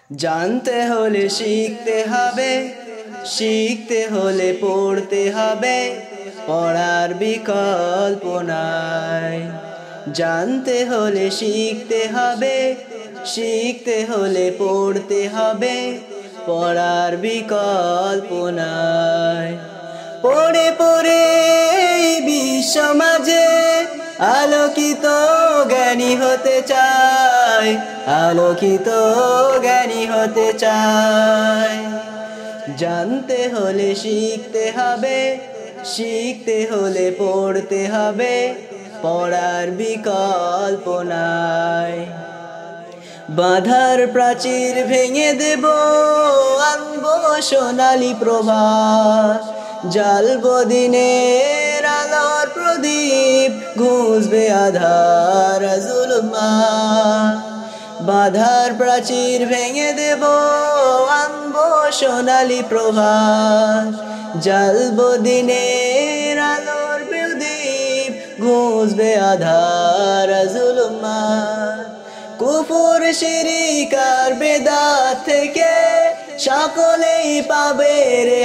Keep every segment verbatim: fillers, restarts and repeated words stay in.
জানতে হলে শিখতে হবে, শিখতে হলে পড়তে হবে, পড়ার বিকল্প নাই। জানতে হলে শিখতে হবে, শিখতে হলে পড়তে হবে, পড়ার বিকল্প নাই। পড়ে পড়ে এই বিশ্ব মাঝে আলোকিত জ্ঞানী হতে চাই, আলোকিত জ্ঞানী হতে চাই। জানতে হলে শিখতে হবে, শিখতে হলে পড়তে হবে, পড়ার বিকল্প নাই। বাধার প্রাচীর ভেঙে দেব, আনবো সোনালি প্রভাত, জ্বালবো দিনের আলোর প্রদীপ, ঘুষবে আধার জুলুমাত। বাধার প্রাচীর ভেঙে দেব, আনবো সোনালি প্রভাত, জ্বালবো দিনের আলোর প্রদীপ, ঘুষবে আধার জুলুমাত। কুফর শিরিক আর বেদাত থেকে সকলেই পাবে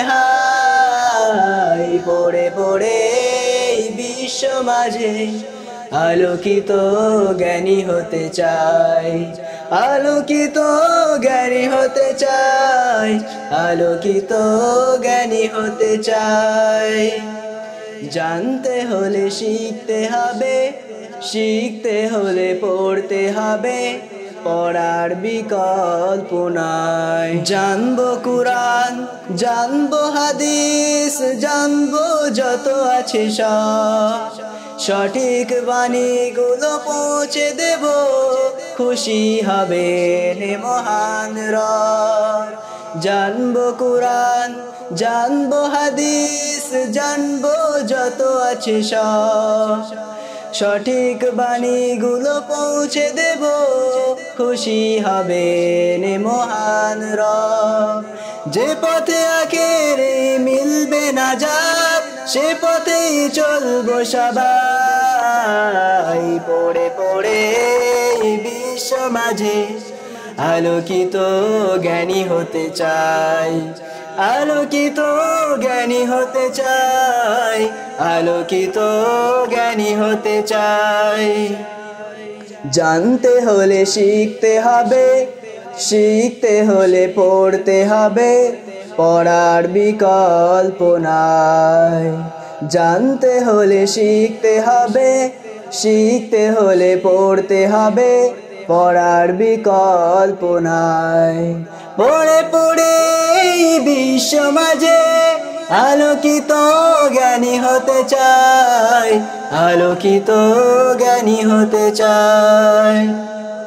রেহাই। পড়ে পড়ে এই বিশ্ব মাঝে আলোকিত জ্ঞানী হতে চাই, আলোকিত জ্ঞানী হতে চাই, আলোকিত জ্ঞানী হতে চাই। জানতে হলে শিখতে হবে, শিখতে হলে পড়তে হবে, পড়ার বিকল্প নাই। জানবো কুরআন, জানবো হাদিস, জানবো যত আছে সব, সঠিক বাণীগুলো পৌঁছে দেব, খুশি হবেন মহান রব। জানবো কুরআন, জানবো হাদিস, জানবো যত আছে সব, সঠিক বাণীগুলো পৌঁছে দেব, খুশি হবেন মহান রব। যে পথে আখেরে মিলবে নাজাত, সে পথেই চলবো সবাই। পড়ে পড়ে বিশ্ব মাঝে আলোকিত জ্ঞানী হতে চাই, আলোকিত জ্ঞানী হতে চাই, আলোকিত জ্ঞানী হতে চাই। জানতে হলে শিখতে হবে, শিখতে হলে পড়তে হবে, পড়ার বিকল্প নাই। জানতে হলে শিখতে হবে, শিখতে হলে পড়তে হবে, পড়ার বিকল্প নাই। পড়ে পড়ে এই বিশ্ব মাঝে আলোকিত জ্ঞানী হতে চাই, আলোকিত জ্ঞানী হতে চাই।